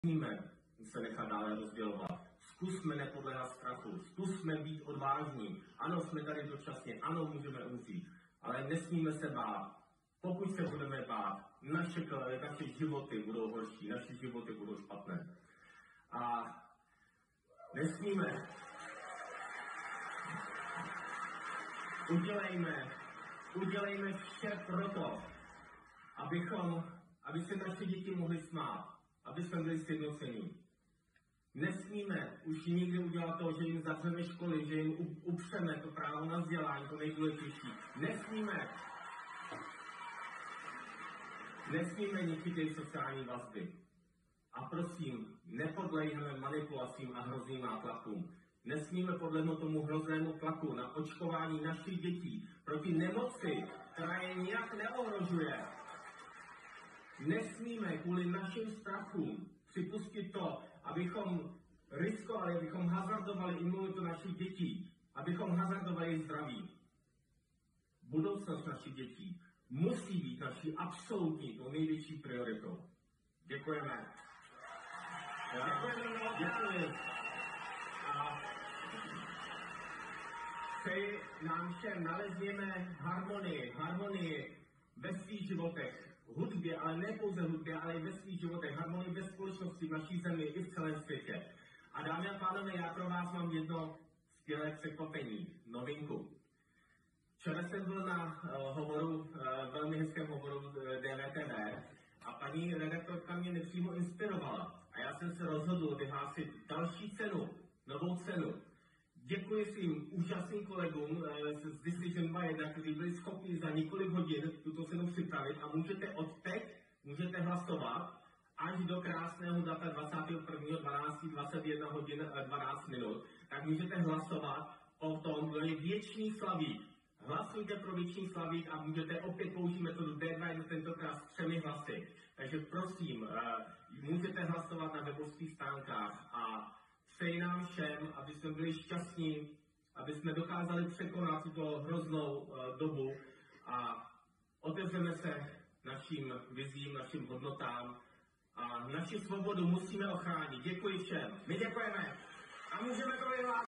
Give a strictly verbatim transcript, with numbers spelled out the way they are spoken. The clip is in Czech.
Nesmíme se nechat dále rozdělovat. Zkusme nepodléhat strachu, zkusme být odvážní. Ano, jsme tady dočasně, ano, můžeme umřít, ale nesmíme se bát. Pokud se budeme bát, naše, naše životy budou horší, naše životy budou špatné. A nesmíme. Udělejme, udělejme vše proto, abychom, aby se naše děti mohly smát, aby jsme byli sjednocení. Nesmíme už nikdy udělat to, že jim zavřeme školy, že jim upřeme to právo na vzdělání, to nejdůležitější. Nesmíme. Nesmíme ničit jejich sociální vazby. A prosím, nepodlejme manipulacím a hrozným nátlakům. Nesmíme podlehnout tomu hroznému tlaku na očkování našich dětí proti nemoci, která je nijak neohrožuje. Nesmíme kvůli našim strachům připustit to, abychom riskovali, abychom hazardovali imunitu našich dětí, abychom hazardovali jejich zdraví. Budoucnost našich dětí musí být naší absolutní, tou největší prioritou. Děkujeme. Děkujeme. Děkuji. A přeji nám všem, nalezněme harmonii, harmonii ve svých životech. Hudbě, ale ne pouze hudbě, ale i ve svých životech, harmonii ve společnosti, v naší zemi i v celém světě. A dámy a pánové, já pro vás mám jedno skvělé překvapení, novinku. Včera jsem byl na uh, hovoru, uh, velmi hezkém hovoru uh, D V T V a paní redaktorka mě nepřímo inspirovala. A já jsem se rozhodl vyhlásit další cenu, novou cenu. Děkuji svým úžasným kolegům z Decision dva jedna, kteří byli schopni za několik hodin tuto cenu připravit a můžete od teď, můžete hlasovat až do krásného data dvacátého prvního dvanáctého dvacet jedna hodin dvanáct minut, tak můžete hlasovat o tom, kdo je věčný slavík. Hlasujte pro věčný slavík a můžete opět použít metodu D dva jedna tentokrát s třemi hlasy. Takže prosím, můžete hlasovat na webových stránkách a přeji nám všem, aby jsme byli šťastní, aby jsme dokázali překonat tuto hroznou uh, dobu a otevřeme se našim vizím, našim hodnotám a naši svobodu musíme ochránit. Děkuji všem. My děkujeme a můžeme to vyhlásit.